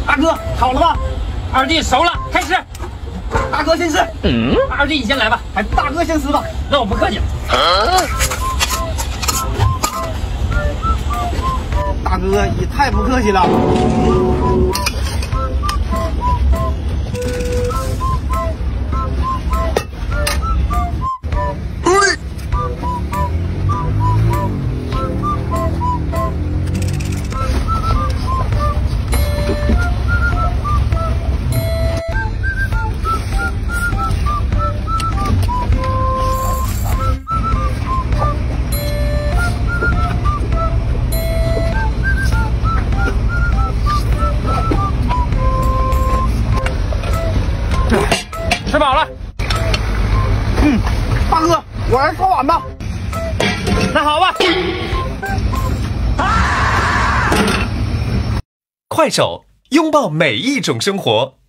大哥，好了吧？二弟熟了，开吃。大哥先吃。二弟你先来吧，还大哥先吃吧。那我不客气。大哥也太不客气了。吃饱了。大哥，我来刷碗吧。那好吧。 快手，拥抱每一种生活。